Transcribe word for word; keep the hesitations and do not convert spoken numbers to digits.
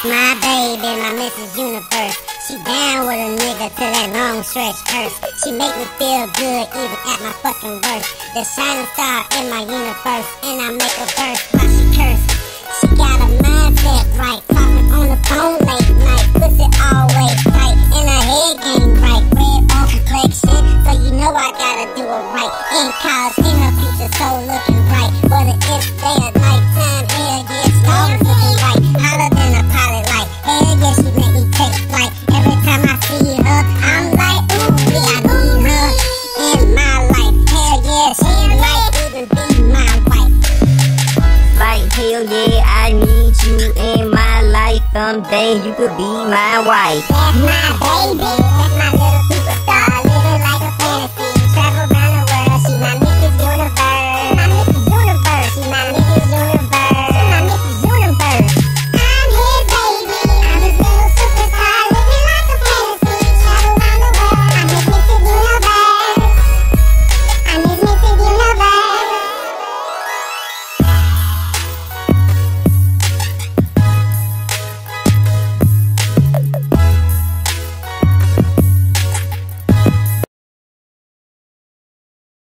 That's my baby, my Missus Universe. She down with a nigga to that long stretch curse. She make me feel good even at my fucking worst. The shining star in my universe, and I make her burst while she curse. She got a mindset right, talking on the phone late night, pussy always tight, and her head game right. Red bone complexion, so you know I gotta do it right. In college, in her future, so looking bright. Whether it's day or nighttime, hell yeah, she always looking right. Hotter than a pilot light, hell yeah, she make me take flight. Every time I see her, I'm like, ooh, yeah, I need her in my life. Hell yeah, she might even be my wife. Like, hell yeah, I need you in my life. Someday you could be my wife. That's my baby, that's my little